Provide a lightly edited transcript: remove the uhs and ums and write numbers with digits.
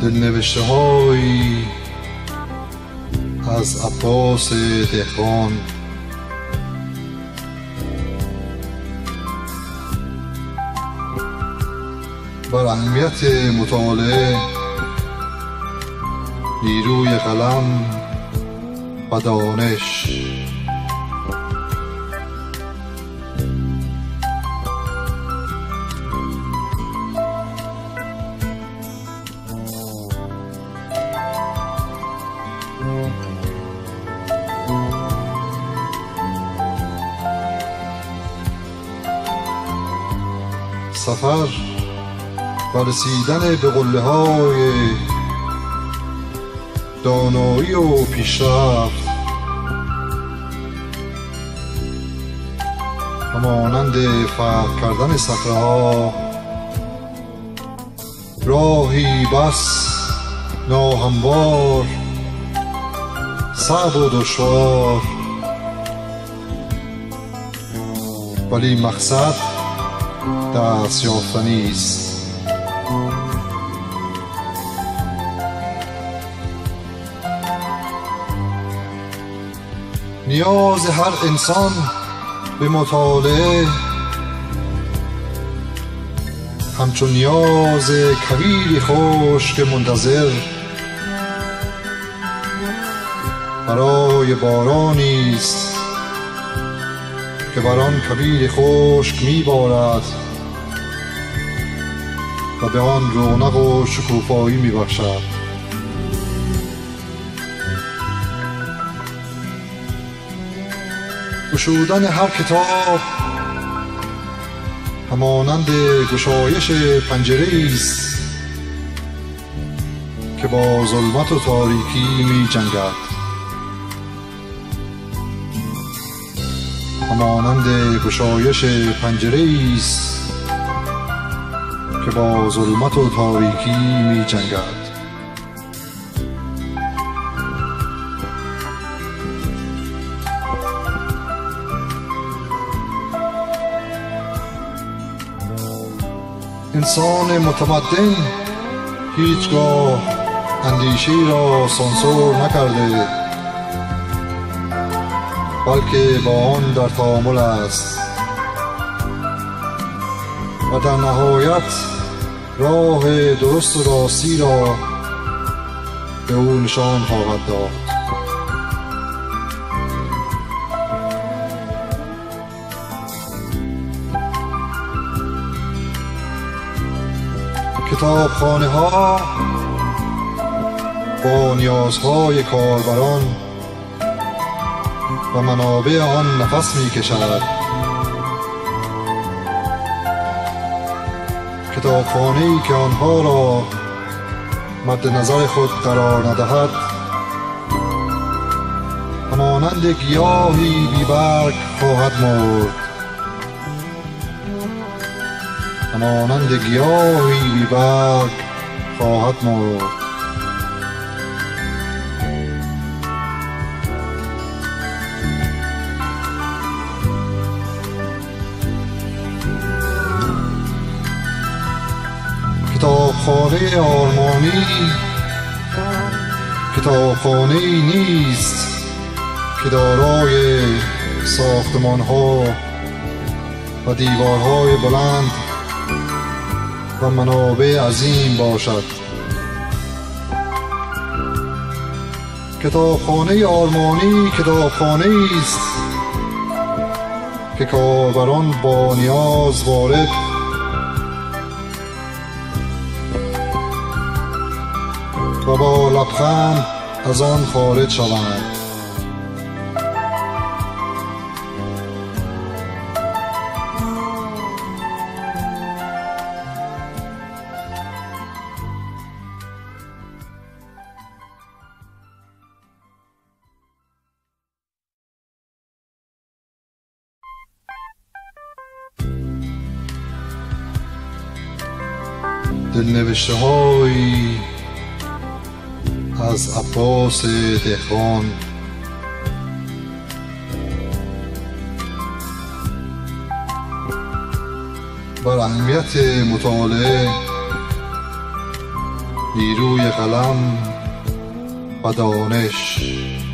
دلنوشته هایی از عباس دهقان. بر اهمیت مطالعه، نیروی قلم و دانش. سفر و رسیدن به قله‌های دانایی و پیشرفت همانند فتح کردن صخره‌ها، راهی بس ناهموار، صعب و دشوار، ولی مقصد دست یافتنی است. نیاز هر انسان به مطالعه همچون نیاز کویری خشک منتظر برای بارانی است که بر آن کویر خشک میبارد و به آن رونق و شکوفایی میبخشد. گشودن هر کتاب همانند گشایش پنجره‌ای است که با ظلمت و تاریکی می جنگد. همانند گشایش پنجره‌ای است که با ظلمت و تاریکی می جنگد. انسان متمدن هیچگاه اندیشه‌ای را سانسور نکرده، بلکه با آن در تعامل است و در نهایت راه درست و راستی را به او نشان خواهد داد. کتابخانه ها با نیازهای کاربران و منابع آن نفس می کشد. کتابخانه‌ای که آنها را مد نظر خود قرار ندهد همانند گیاهی بی‌برگ خواهد مرد. همانند گیاهی بی‌برگ خواهد مرد. کتابخانه آرمانی کتابخانه‌ای نیست که دارای ساختمان‌ها و دیوارهای بلند و منابع عظیم باشد. کتابخانه آرمانی کتابخانه‌ای است که کاربران با نیاز وارد و با لبخند از آن خارج شوند. دلنوشته هایی از عباس دهقان. بر اهمیت مطالعه، نیروی قلم و دانش